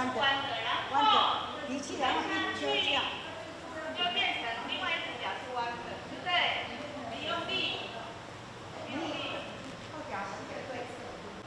弯的，弯的，提起来屁股就这样， 就变成另外一只脚是弯的，对不对？你用力，用力， 后脚是绝对侧。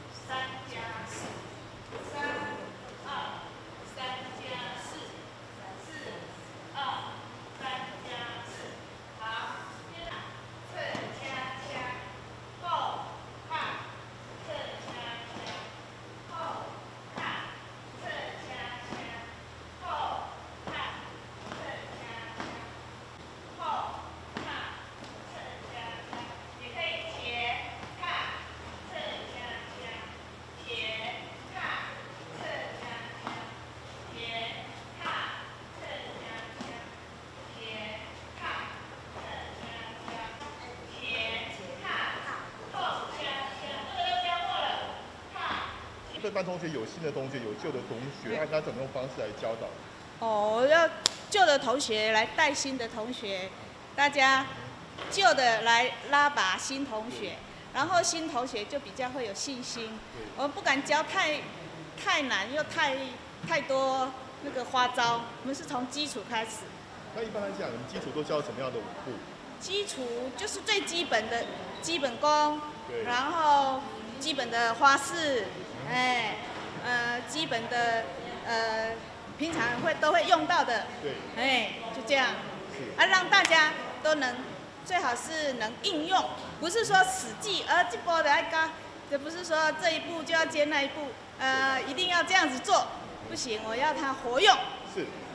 3+4，3、2、3+4，4、2、3+4，好，接着侧掐掐，后看，侧掐掐，后看，侧掐掐，后看，侧掐掐，后看，侧掐掐，也可以前看，侧掐掐。 前看，侧掐掐，前看，侧掐掐，前看，侧掐掐，前看，后掐掐，这个都教过了。看。 这班同学有新的同学，有旧的同学，按他怎么用方式来教导？ 哦，要旧的同学来带新的同学，大家旧的来拉拔新同学。 然后新同学就比较会有信心，我们不敢教太难又太多那个花招，我们是从基础开始。 那一般来讲，你们基础都教什么样的舞步？ 基础就是最基本的基本功， 对， 然后基本的花式，基本的平常都会用到的， 对， 就这样，让大家都能。 最好是能应用，不是说死记，这波的爱嘎，这不是说这一步就要接那一步，一定要这样子做，不行，我要它活用。 是，